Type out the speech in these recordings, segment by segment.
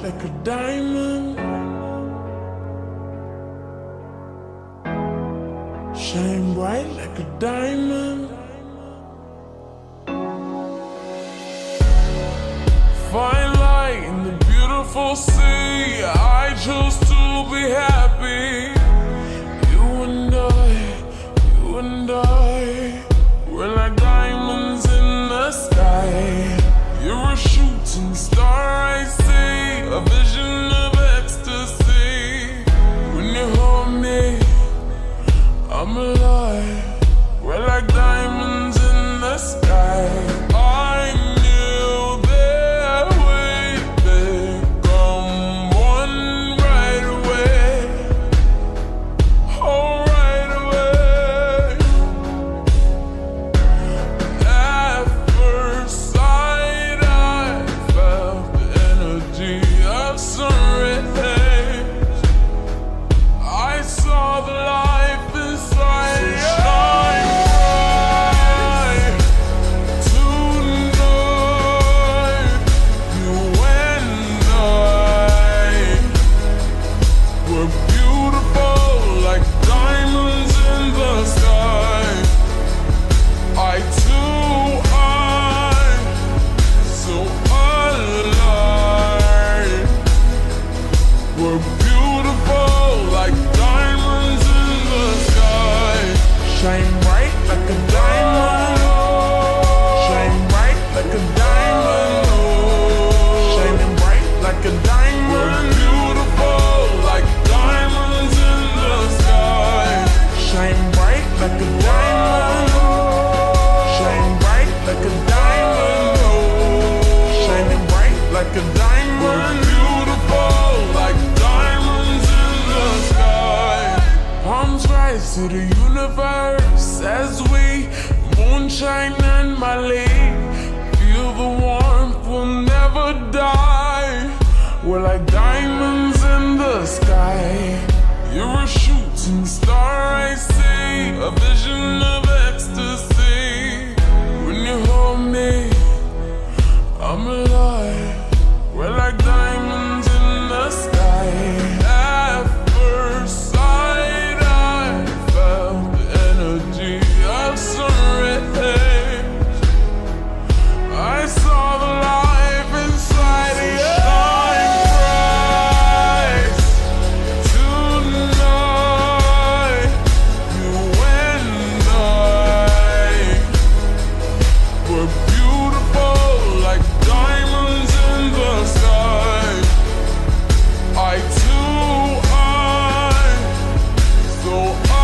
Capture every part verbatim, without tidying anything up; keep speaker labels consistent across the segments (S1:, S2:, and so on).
S1: like a diamond. Shine bright like a diamond. Find light in the beautiful sea. I chose to be happy. You and I, you and I, we're like diamonds in the sky. You're a shooting star, I see, a vision of ecstasy. When you hold me, I'm alive. We're like diamonds in the sky. I knew that we'd become one right away. Oh, right away. At first sight, I felt the energy of sun rays. I saw the life inside. Shine bright like a diamond. Shine bright like a diamond. Shining bright like a diamond. Beautiful like diamonds in the sky. Shine bright like a diamond. Shine bright like a diamond. Shining bright like a diamond. Beautiful like diamonds in the sky. Palms rise to the universe as we moonshine and Mali. Feel the warmth, we'll never die. We're like diamonds in the sky. You're a shooting star, I see, a vision of ecstasy. When you hold me, I'm alive. We're like diamonds in the sky. At first sight, I felt the energy of sun rays. I saw the life inside of you. Shine bright tonight, you and I. We're beautiful like diamonds in the sky. I too, I so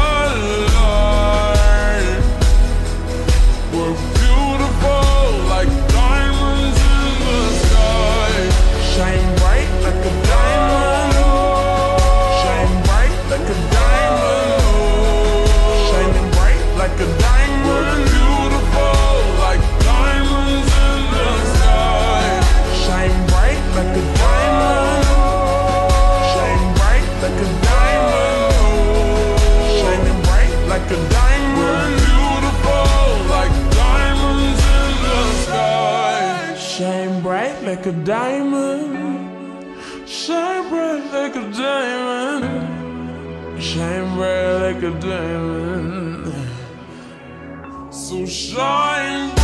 S1: alive. We're beautiful like diamonds in the sky. Shine bright like a diamond. Shine bright like a diamond. Shining bright like a diamond. We're beautiful like diamonds in the sky. Shine bright like a diamond. Shine bright like a diamond. Shining bright like a diamond. Beautiful like diamonds in the sky. Shine bright like a diamond. Shine bright like a diamond. Shine bright like a diamond. So shine